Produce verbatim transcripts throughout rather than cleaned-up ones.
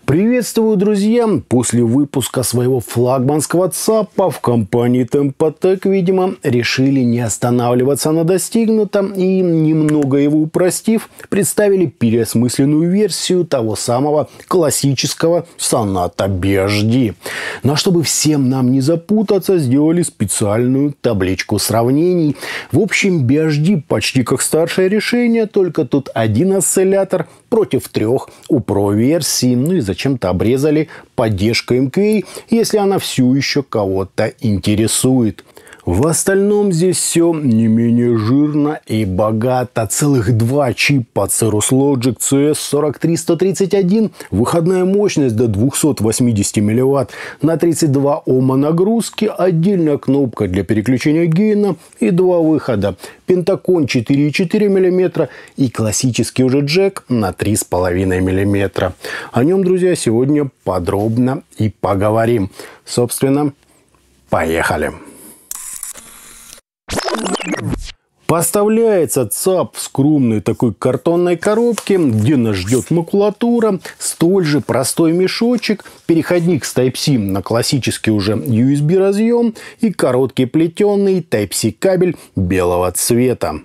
Приветствую, друзья! После выпуска своего флагманского ЦАПа в компании Темпотек, видимо, решили не останавливаться на достигнутом и, немного его упростив, представили переосмысленную версию того самого классического Sonata би эйч ди. Но чтобы всем нам не запутаться, сделали специальную табличку сравнений. В общем, би эйч ди почти как старшее решение, только тут один осциллятор против трех у Pro-версии. Ну и зачем-то обрезали поддержку эм кью эй, если она все еще кого-то интересует. В остальном здесь все не менее жирно и богато. Целых два чипа Cirrus Logic си эс сорок три сто тридцать один, выходная мощность до двухсот восьмидесяти милливатт на тридцать два ома нагрузки, отдельная кнопка для переключения гейна и два выхода. Pentagon четыре и четыре миллиметра и классический уже джек на три с половиной миллиметра. О нем, друзья, сегодня подробно и поговорим. Собственно, поехали! Поставляется ЦАП в скромной такой картонной коробке, где нас ждет макулатура, столь же простой мешочек, переходник с Type-C на классический уже ю эс би разъем и короткий плетеный Type-C кабель белого цвета.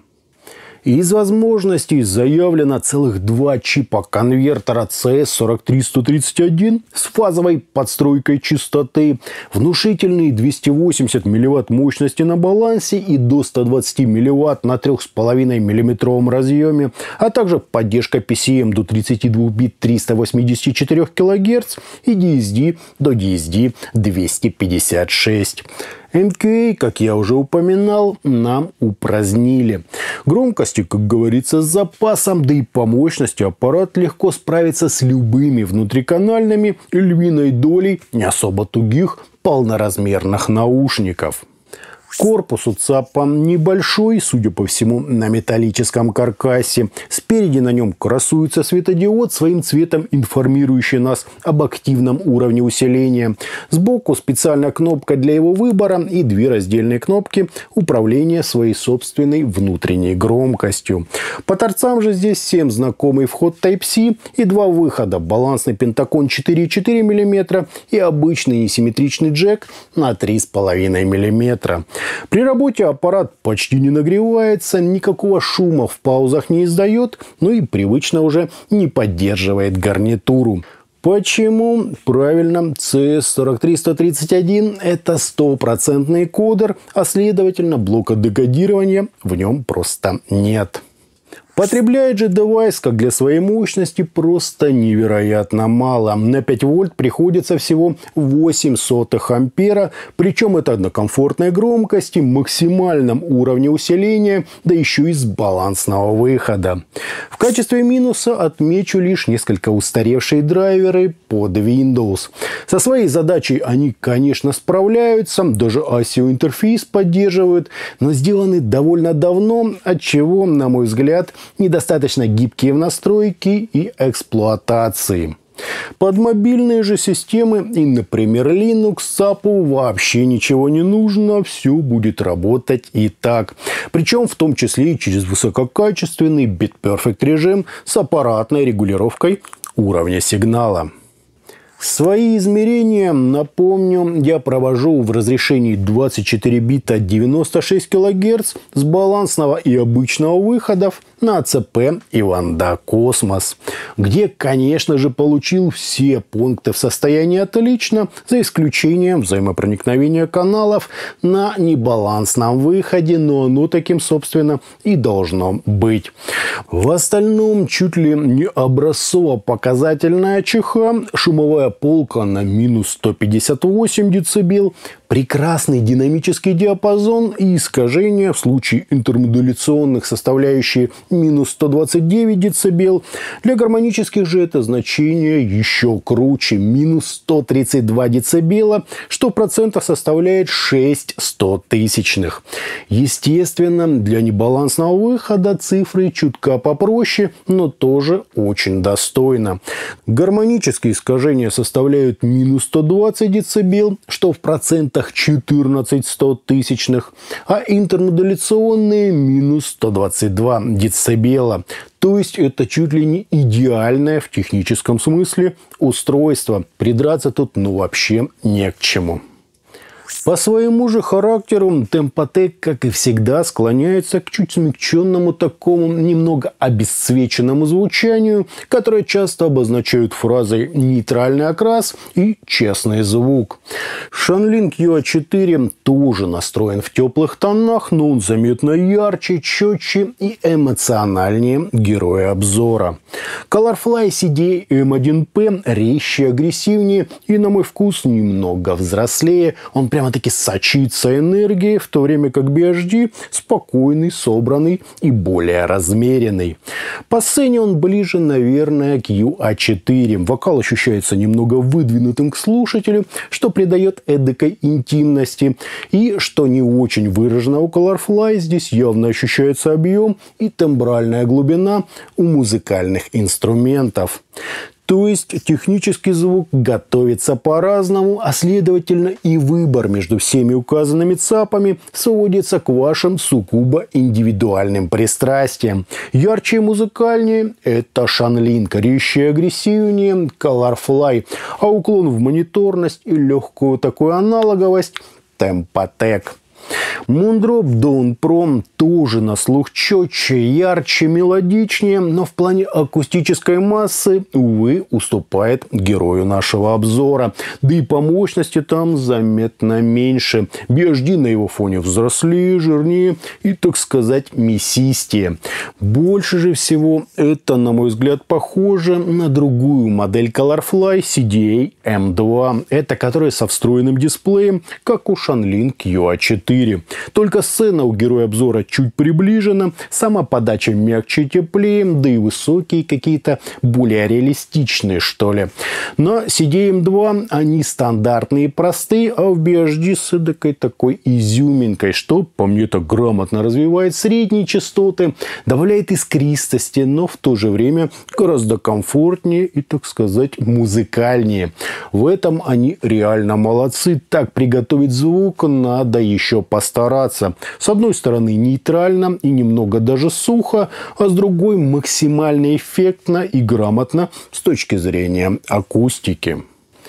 Из возможностей заявлено целых два чипа конвертера си эс сорок три сто тридцать один с фазовой подстройкой частоты, внушительные двести восемьдесят милливатт мощности на балансе и до ста двадцати милливатт на трёх с половиной миллиметровом разъеме, а также поддержка пи си эм до тридцати двух бит триста восьмидесяти четырёх килогерц и ди эс ди до ди эс ди двести пятьдесят шесть. эм кью эй, как я уже упоминал, нам упразднили. Громкости, как говорится, с запасом, да и по мощности аппарат легко справится с любыми внутриканальными и львиной долей не особо тугих полноразмерных наушников. Корпус у ЦАПа небольшой, судя по всему, на металлическом каркасе. Спереди на нем красуется светодиод, своим цветом информирующий нас об активном уровне усиления. Сбоку специальная кнопка для его выбора и две раздельные кнопки управления своей собственной внутренней громкостью. По торцам же здесь всем знакомый вход Type-C и два выхода. Балансный Pentagon четыре и четыре миллиметра и обычный несимметричный джек на три с половиной миллиметра. При работе аппарат почти не нагревается, никакого шума в паузах не издает, ну и привычно уже не поддерживает гарнитуру. Почему? Правильно, си эс сорок три сто тридцать один – это стопроцентный кодер, а следовательно блока декодирования в нем просто нет. Потребляет же девайс, как для своей мощности, просто невероятно мало. На пять вольт приходится всего восемь сотых ампера, причем это на комфортной громкости, максимальном уровне усиления, да еще и с балансного выхода. В качестве минуса отмечу лишь несколько устаревшие драйверы под Windows. Со своей задачей они, конечно, справляются, даже асио интерфейс поддерживают, но сделаны довольно давно, отчего, на мой взгляд, недостаточно гибкие в настройке и эксплуатации. Под мобильные же системы и, например, Linux, ЦАПу вообще ничего не нужно, все будет работать и так. Причем в том числе и через высококачественный BitPerfect режим с аппаратной регулировкой уровня сигнала. Свои измерения, напомню, я провожу в разрешении двадцать четыре бита девяносто шесть килогерц с балансного и обычного выходов на а цэ пэ и Ванда Космос, где, конечно же, получил все пункты в состоянии отлично, за исключением взаимопроникновения каналов на небалансном выходе, но оно таким, собственно, и должно быть. В остальном чуть ли не образцово-показательная ЧХ, шумовая полка на минус сто пятьдесят восемь децибел, прекрасный динамический диапазон и искажения в случае интермодуляционных составляющие минус сто двадцать девять децибел. Для гармонических же это значение еще круче, минус сто тридцать два децибела, что в процентах составляет шесть стотысячных. Естественно, для небалансного выхода цифры чутка попроще, но тоже очень достойно. Гармонические искажения составляют минус сто двадцать децибел, что в процентах четырнадцать стотысячных, а интермодуляционные минус сто двадцать два децибела. То есть это чуть ли не идеальное в техническом смысле устройство. Придраться тут ну вообще не к чему. По своему же характеру Tempotec, как и всегда, склоняется к чуть смягченному такому немного обесцвеченному звучанию, которое часто обозначают фразой «нейтральный окрас» и «честный звук». Shanling ю эй четыре тоже настроен в теплых тонах, но он заметно ярче, четче и эмоциональнее героя обзора. Colorfly си ди эй эм один пи резче, агрессивнее и, на мой вкус, немного взрослее. Он прямо таки сочится энергией, в то время как би эйч ди спокойный, собранный и более размеренный. По сцене он ближе, наверное, к ю эй четыре. Вокал ощущается немного выдвинутым к слушателю, что придает эдакой интимности. И, что не очень выражено у Colorfly, здесь явно ощущается объем и тембральная глубина у музыкальных инструментов. То есть технический звук готовится по-разному, а следовательно и выбор между всеми указанными ЦАПами сводится к вашим сугубо индивидуальным пристрастиям. Ярче и музыкальнее – это Shanling, резче и агрессивнее – Colorfly, а уклон в мониторность и легкую такую аналоговость – Tempotec. Moondrop Dawn Pro тоже на слух четче, ярче, мелодичнее, но в плане акустической массы, увы, уступает герою нашего обзора. Да и по мощности там заметно меньше. би эйч ди на его фоне взрослее, жирнее и, так сказать, мясистее. Больше же всего это, на мой взгляд, похоже на другую модель Colorfly си ди эй эм два. Это которая со встроенным дисплеем, как у Shanling ю эй четыре. Только сцена у героя обзора чуть приближена, сама подача мягче, теплее, да и высокие какие-то более реалистичные, что ли. Но си ди эй эм два, они стандартные и простые, а в би эйч ди с эдакой такой изюминкой, что, по мне, так грамотно развивает средние частоты, добавляет искристости, но в то же время гораздо комфортнее и, так сказать, музыкальнее. В этом они реально молодцы. Так приготовить звук надо еще постараться. С одной стороны нейтрально и немного даже сухо, а с другой максимально эффектно и грамотно с точки зрения акустики.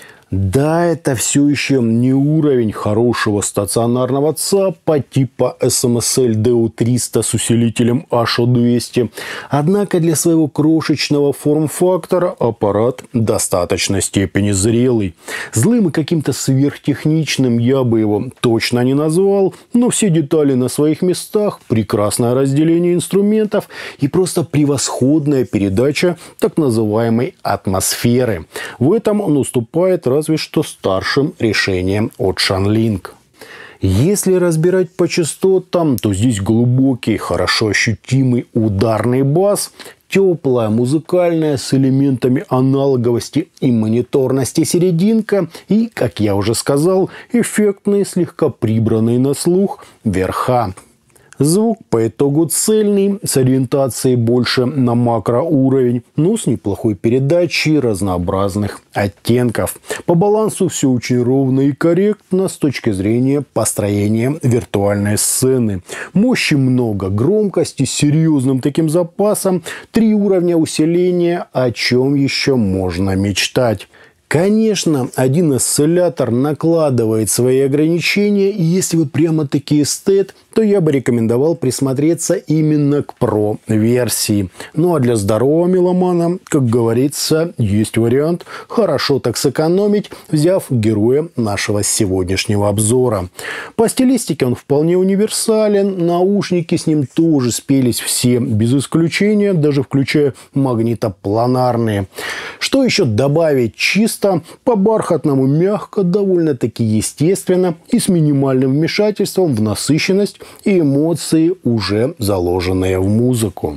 Да, это все еще не уровень хорошего стационарного ЦАПа типа эс эм эс эл ди о триста с усилителем эйч о двести. Однако для своего крошечного форм-фактора аппарат в достаточной степени зрелый. Злым и каким-то сверхтехничным я бы его точно не назвал, но все детали на своих местах, прекрасное разделение инструментов и просто превосходная передача так называемой атмосферы. В этом он уступает разве что старшим решением от Shanling. Если разбирать по частотам, то здесь глубокий, хорошо ощутимый ударный бас, теплая, музыкальная, с элементами аналоговости и мониторности серединка и, как я уже сказал, эффектные, слегка прибранные на слух верха. Звук по итогу цельный, с ориентацией больше на макроуровень, но с неплохой передачей разнообразных оттенков. По балансу все очень ровно и корректно с точки зрения построения виртуальной сцены. Мощи много, громкости с серьезным таким запасом, три уровня усиления, о чем еще можно мечтать. Конечно, один осциллятор накладывает свои ограничения, и если вы прямо-таки эстет, то я бы рекомендовал присмотреться именно к Pro-версии. Ну а для здорового меломана, как говорится, есть вариант хорошо так сэкономить, взяв героя нашего сегодняшнего обзора. По стилистике он вполне универсален, наушники с ним тоже спелись все без исключения, даже включая магнитопланарные. Что еще добавить? Чисто по-бархатному, мягко, довольно-таки естественно и с минимальным вмешательством в насыщенность и эмоции, уже заложенные в музыку.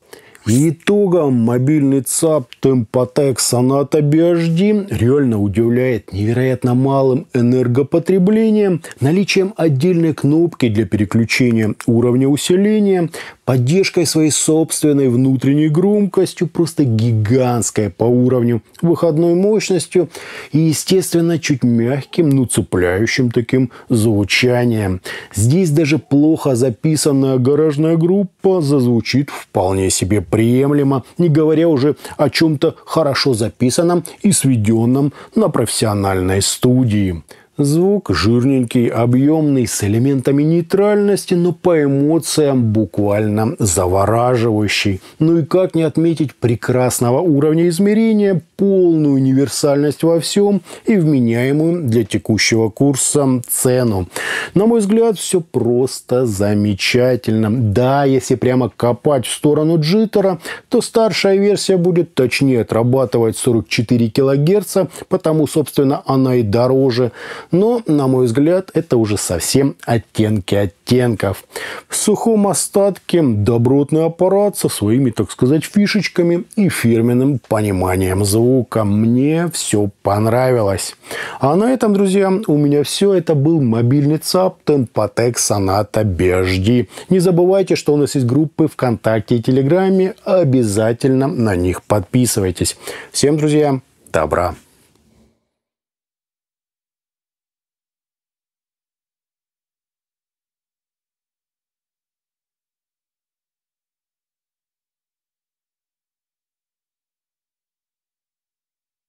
И итогом мобильный ЦАП Tempotec Sonata би эйч ди реально удивляет невероятно малым энергопотреблением, наличием отдельной кнопки для переключения уровня усиления, поддержкой своей собственной внутренней громкостью, просто гигантской по уровню выходной мощностью и, естественно, чуть мягким, но цепляющим таким звучанием. Здесь даже плохо записанная гаражная группа зазвучит вполне себе приемлемо, не говоря уже о чем-то хорошо записанном и сведенном на профессиональной студии. Звук жирненький, объемный, с элементами нейтральности, но по эмоциям буквально завораживающий. Ну и как не отметить прекрасного уровня измерения, полную универсальность во всем и вменяемую для текущего курса цену. На мой взгляд, все просто замечательно. Да, если прямо копать в сторону джиттера, то старшая версия будет точнее отрабатывать сорок четыре килогерца, потому, собственно, она и дороже. Но, на мой взгляд, это уже совсем оттенки оттенков. В сухом остатке добротный аппарат со своими, так сказать, фишечками и фирменным пониманием звука. Мне все понравилось. А на этом, друзья, у меня все. Это был мобильный ЦАП Tempotec Sonata би эйч ди. Не забывайте, что у нас есть группы ВКонтакте и Телеграме. Обязательно на них подписывайтесь. Всем, друзья, добра!